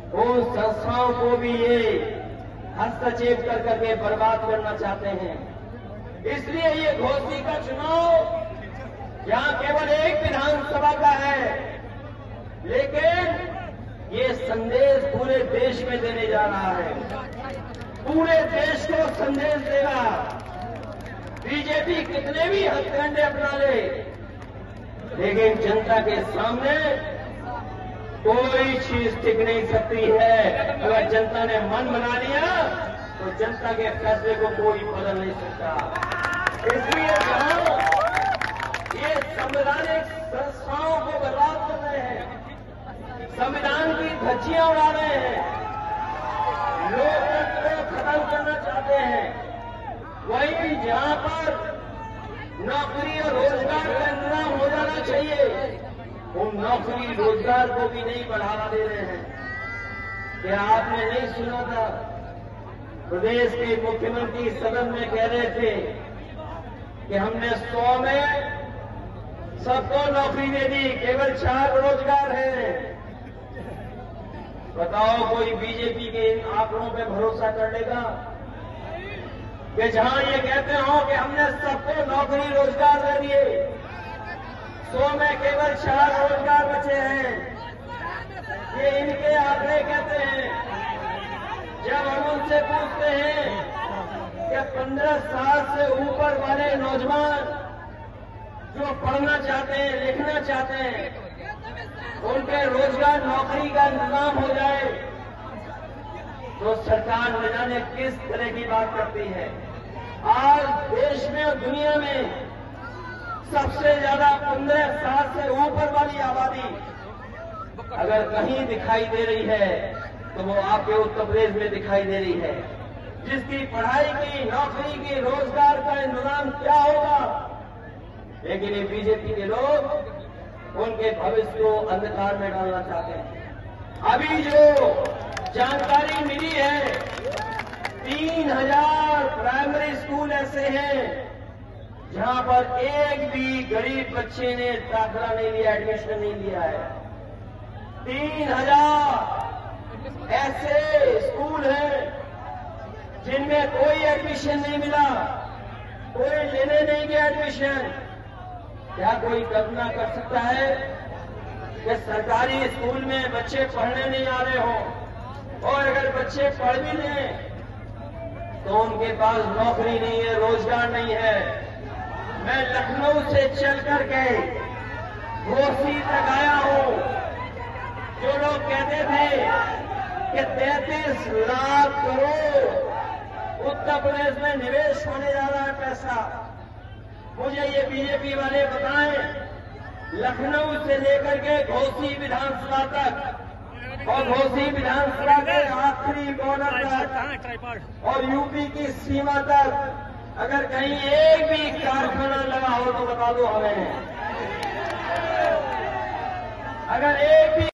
उन संस्थाओं को भी ये हस्तक्षेप कर करके बर्बाद करना चाहते हैं। इसलिए ये घोसी का चुनाव यहां केवल एक विधानसभा का है, लेकिन ये संदेश पूरे देश में देने जा रहा है, पूरे देश को संदेश देगा। बीजेपी कितने भी हथकंडे अपना ले, लेकिन जनता के सामने कोई चीज टिक नहीं सकती है। अगर जनता ने मन बना लिया तो जनता के फैसले को कोई बदल नहीं सकता। इसलिए जहां ये संवैधानिक संस्थाओं को बर्बाद कर रहे हैं, संविधान की धज्जियां उड़ा रहे हैं, लोकतंत्र को खत्म करना चाहते हैं, वहीं जहां पर नौकरी और रोजगार का इंतजाम हो जाना चाहिए, उन नौकरी रोजगार को भी नहीं बढ़ावा दे रहे हैं। क्या आपने नहीं सुना था? प्रदेश के मुख्यमंत्री सदन में कह रहे थे कि हमने 100 में सबको नौकरी दे दी, केवल 4 रोजगार है। बताओ कोई बीजेपी के इन आंकड़ों पे भरोसा कर लेगा कि जहां ये कहते हो कि हमने सबको नौकरी रोजगार दे दिए, 100 में केवल 4 रोजगार बचे हैं, ये इनके आंकड़े कहते हैं। जब हम उनसे पूछते हैं कि 15 साल से ऊपर वाले नौजवान जो पढ़ना चाहते हैं, लिखना चाहते हैं, उनके रोजगार नौकरी का इंतजाम हो जाए, तो सरकार न जाने किस तरह की बात करती है। आज देश में और दुनिया में सबसे ज्यादा 15 साल से ऊपर वाली आबादी अगर कहीं दिखाई दे रही है तो वो आपके उत्तर प्रदेश में दिखाई दे रही है। जिसकी पढ़ाई की, नौकरी की, रोजगार का इंतजाम क्या होगा, लेकिन ये बीजेपी के लोग उनके भविष्य को अंधकार में डालना चाहते हैं। अभी जो जानकारी मिली है, 3000 प्राइमरी स्कूल ऐसे हैं जहां पर एक भी गरीब बच्चे ने दाखिला नहीं लिया, एडमिशन नहीं लिया है। 3000 ऐसे स्कूल हैं जिनमें कोई एडमिशन नहीं मिला, कोई लेने नहीं गया एडमिशन। क्या कोई कल्पना कर सकता है कि सरकारी स्कूल में बच्चे पढ़ने नहीं आ रहे हों, और अगर बच्चे पढ़ भी लें तो उनके पास नौकरी नहीं है, रोजगार नहीं है। मैं लखनऊ से चल करके घोसी तक आया हूं। जो लोग कहते थे कि 33 लाख करोड़ उत्तर प्रदेश में निवेश होने जा रहा है पैसा, मुझे ये बीजेपी वाले बताएं, लखनऊ से लेकर के घोसी विधानसभा तक और घोसी विधानसभा के आखिरी बॉर्डर तक और यूपी की सीमा तक अगर कहीं एक भी कारखाना लगा हो तो बता दो हमें। अगर एक भी